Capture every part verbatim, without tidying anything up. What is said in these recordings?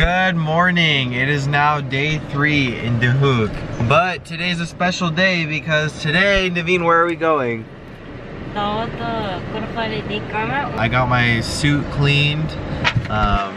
Good morning. It is now day three in Duhok. But today's a special day because today, Naveen, where are we going? I got my suit cleaned. Um,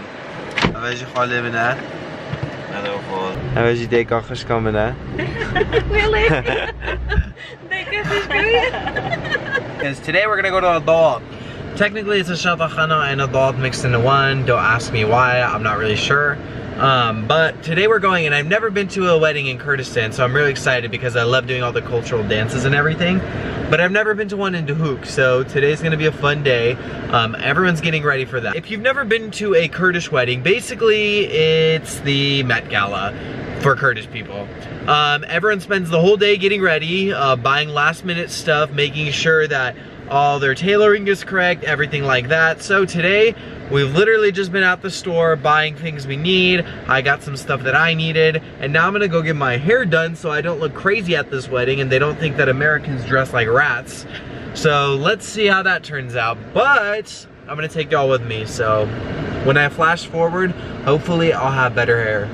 Because today we're gonna go to Adalt. Technically it's a Shabachana and Adalt mixed into one. Don't ask me why, I'm not really sure. Um, but today we're going, and I've never been to a wedding in Kurdistan, so I'm really excited because I love doing all the cultural dances and everything. But I've never been to one in Duhok, so today's gonna be a fun day. Um, everyone's getting ready for that. If you've never been to a Kurdish wedding, basically it's the Met Gala for Kurdish people. Um, everyone spends the whole day getting ready, uh, buying last minute stuff, making sure that all their tailoring is correct, everything like that. So today, we've literally just been at the store buying things we need. I got some stuff that I needed, and now I'm gonna go get my hair done so I don't look crazy at this wedding and they don't think that Americans dress like rats. So let's see how that turns out. But I'm gonna take y'all with me, so when I flash forward, hopefully I'll have better hair.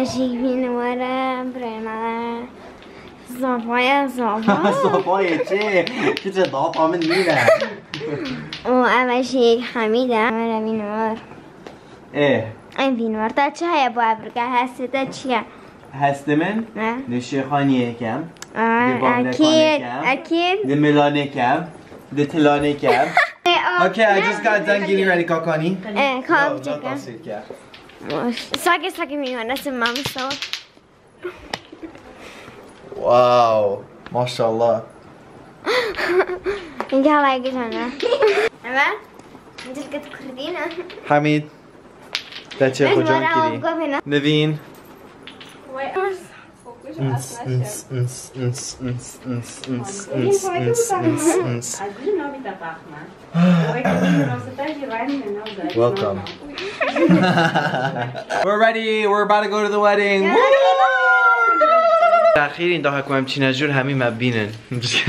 زافايا زافا زافايا چه؟ که چه دافا من میره و اول شيء حميدة ولا بينور ايه این بينور تا چه هيا بو افريقا هسته تا چيه؟ هسته من؟ نه ده خانیه کم اكيد اكيد ده ملانه کم ده تلانه کم Okay, I just got done getting ready, Kakani. Eh, come check. Sake sake بينور نسم مام سو واو ما شاء الله. اینجا هوای گذانه. اما اینجا کت کردینه. حمید. تاچه خودجان کردی. نوین. Welcome. We're ready. We're about to go to the wedding. تأخیر این داخل کنم چی نجور همین مبینن بینان میشه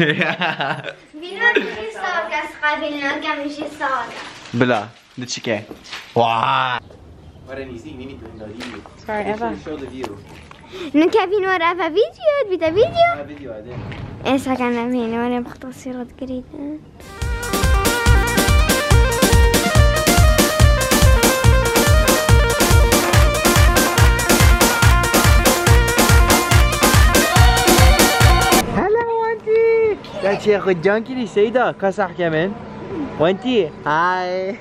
سال کس قبیل نگم میشه سال بلا ده چی که واو وره نیزی نمیدونی دادی Sorry, Eva. نکه بینور افا ویدیو بیده ویدیو ویدیو عده ایسا کنم بینور بخطا سیرات گریده تاچه خودجان کردی سیدا کسح کمن وانتی هاي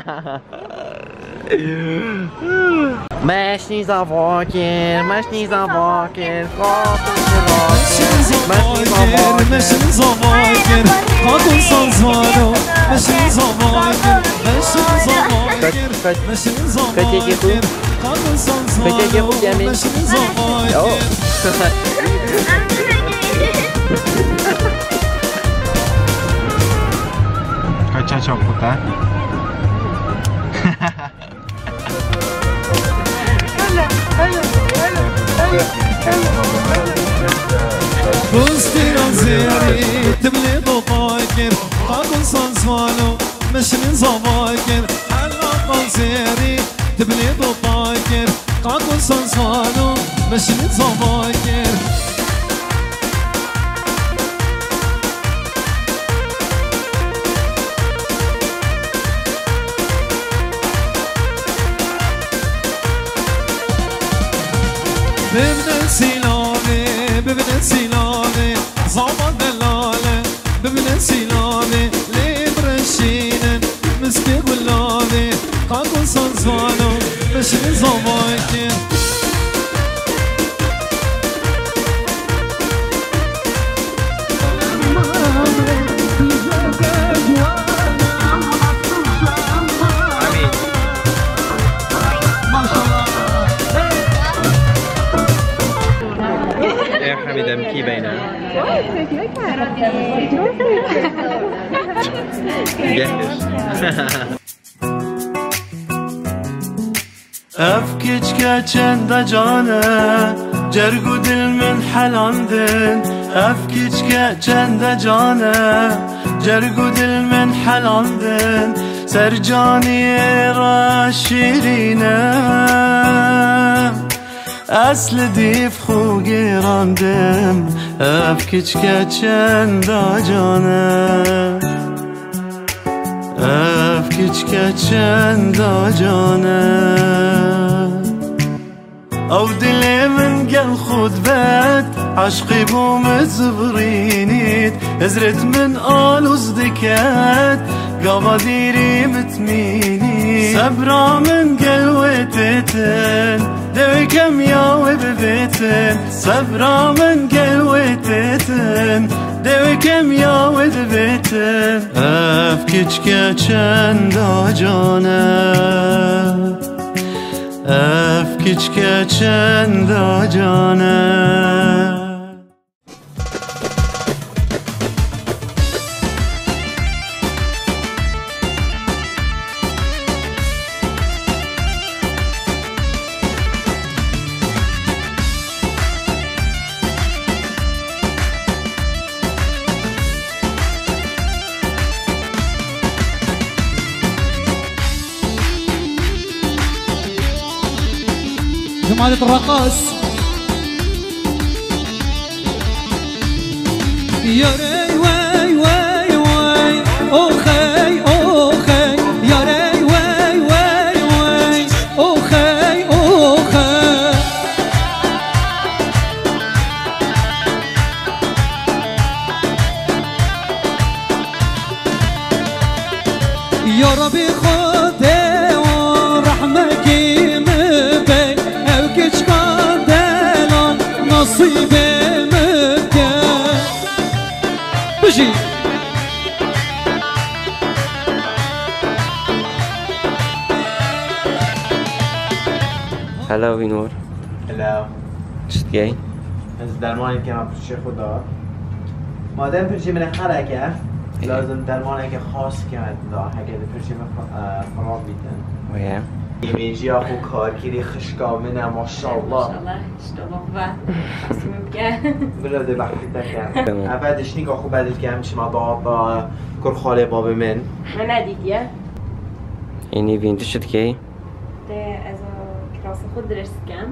ماشني زفاكر ماشني زفاكر خاطر ماشني زفاكر ماشني زفاكر خاطر صنزوانو ماشني زفاكر ماشني زفاكر ماشني زفاكر خاطر صنزوانو ماشني زفاكر Kaçan çok kuta. بوستي رزيري تبلي ضفاكر خاطر صنصوانو مشني زفاكر حلا رزيري تبلي ضفاكر خاطر صنصوانو مشني زفاكر ببنت سيلاني ببنت سيلاني زعما دلالة ببنت سيلاني لي برشينن مسكي قلاني قاكو صنزوانو مشي زماكي حمیدم کی بینه افكج كچند جانه جرگو دل من حلاندن افكج كچند جانه جرگو دل من حلاندن سرجاني راشرينا اصل دیف خو گراندم اف کچکه چندا جانه اف کچکه چندا جانه او دل من قل خود بد عشقی بوم زبرینید ازرت من آلوز دکت قابا دیری متمینی صبرا من قلوتتن دوی کم یاوی ببیتن صبرا من قلوتتن دوی کم یاوی ببیتن اف کچکه چندا جانه اف کچکه چندا جانه جماعة الرقاص يا ري واي واي واي اوخي اوخي يا ري واي واي واي اوخي اوخي يا ربي خذ ورحمك مبين نصيبي مكان بجي هلا وینور هلا چت گی؟ از درمانی که من پرچه خدا مادم پرچه من حرکه لازم درمانی که خاص که من دا اگه پرچه من خراب بیتن ویه ایمیجی اخو کارگیری خشکا منه ماشاءالله ماشاءالله اشتباه و خستی مبکه بلده بحثی تکم بعدش نیگه اخو بعدش که همچه مدعا کر خاله باب من من ندیدیه اینی وینتو چت گی؟ ده از کلاس خود درست کم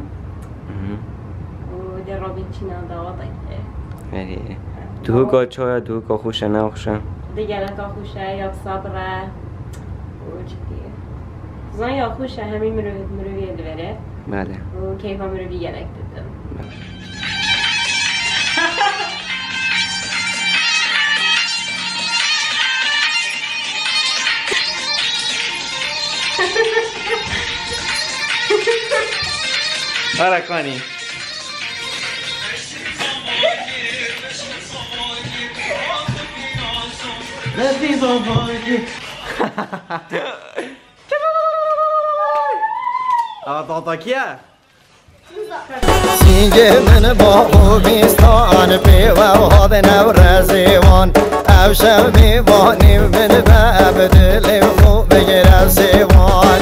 و ده رابین چینا دواتا که ولی دو گا چایا دو گا خوشه نه خوشه ده گلتا خوشه یا صبره و چی دیگه زن یا خوشه همین مروی دوره بله و کیفا مروی گلک دادم آره کنی نفی زنبایی آتا کیه؟ سینگه من با خوبیستان پیوه و هاد نورزیوان اوشم میوانیم من به عبدل خوب بگیرم سیوان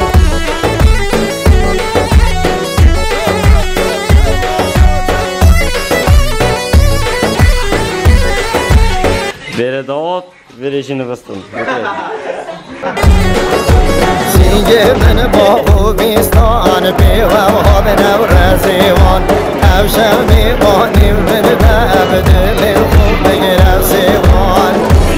بره داد بره شنو بستم سینگه من با خوبیستان پیوه و هاد نورزیوان اوشم میوانیم من به عبدل خوب بگیرم سیوان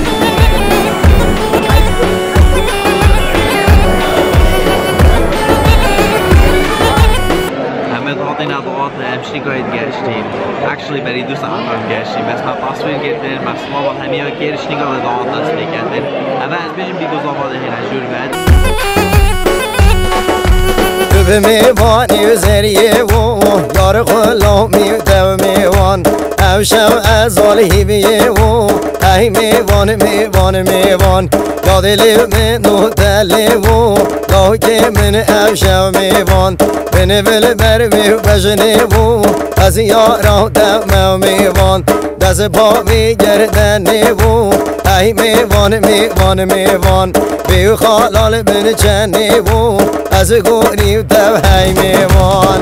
این ادوات امشنی گاید گشتیم actually بری دوست آنم گشتیم بس ما پاسوین گرفتیم مسئله با همه گرش نگاه ادوات دست نکردیم اما از بیشتر بیگوز آواده هنه جور بد به میوانی و زریه و یار غلامی و دو میوان اوشم از آلی بیه و ای میوان میوان میوان یادلی منو دلی و گاه که من اوشم میوان بنه بل بر میو بجنه و از یارا دم میوان دست پا میگردنه و ای میوان میوان میوان بیو خالال بن چنه و از گوری و دو های میوان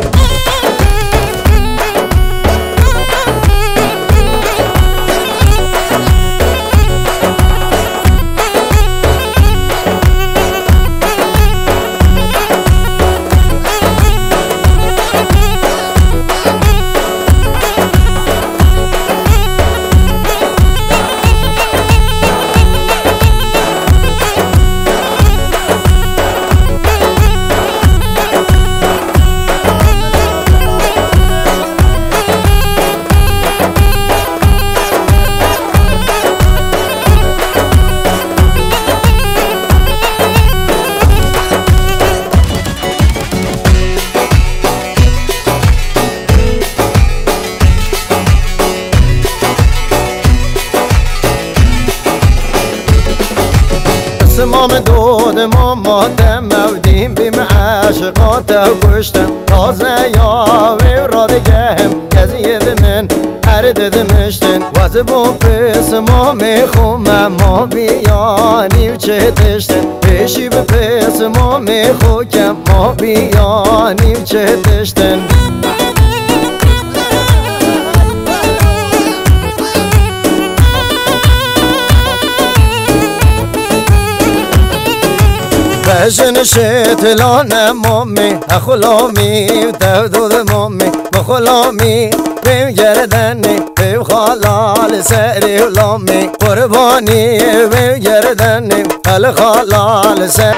مام دود ماما دم ودیم بیم عاشقات کشتم تازه یاوی را دیگهم گزید من هر ددمشتن واسه با پس ما میخوم ما بیانی و چه تشتن پیشی به پس ما میخوکم ما بیانی و چه تشتن بشن شتلان مامی اخلامی دودود مامی مخلامی بیم گردنی بیم خالال سری ولامی قربانی بیم گردنی هل خالال سری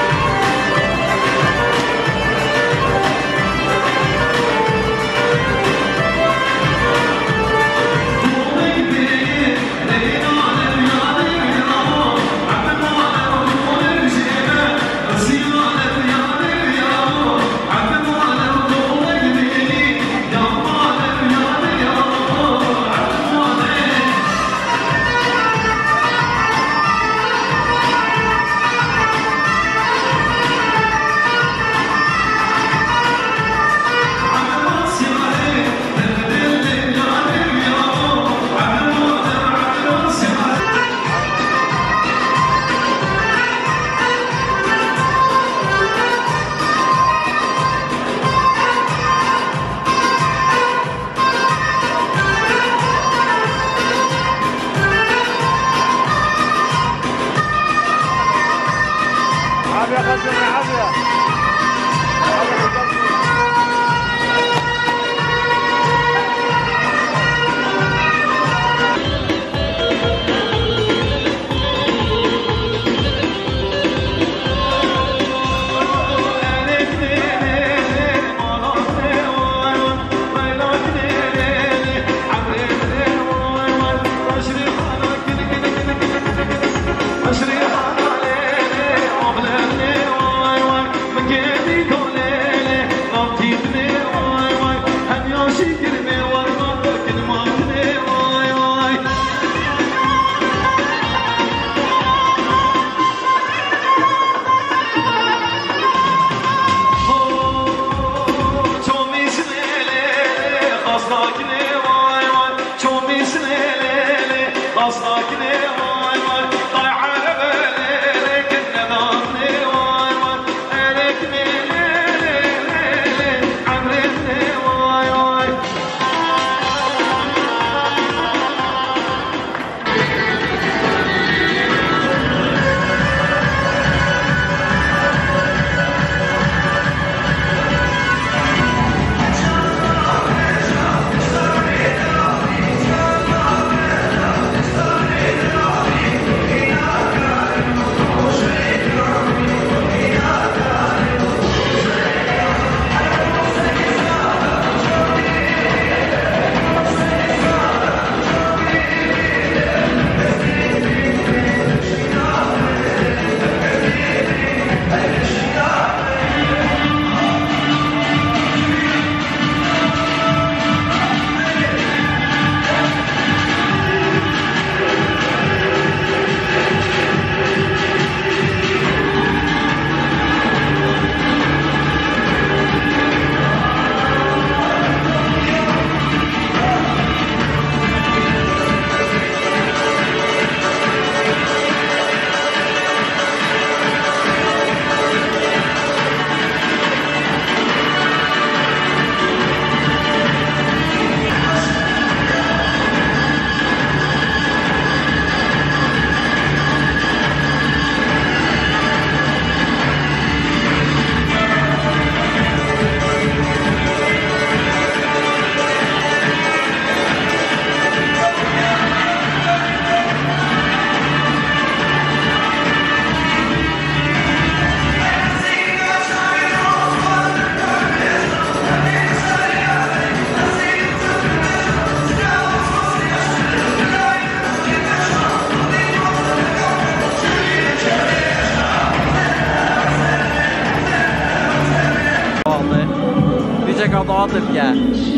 عاطف يا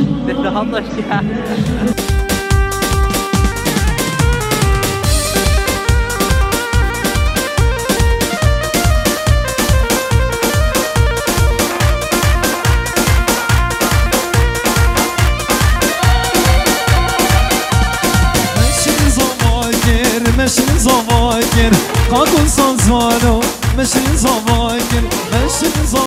تتهطش يا مشي زواكر مشي زواكر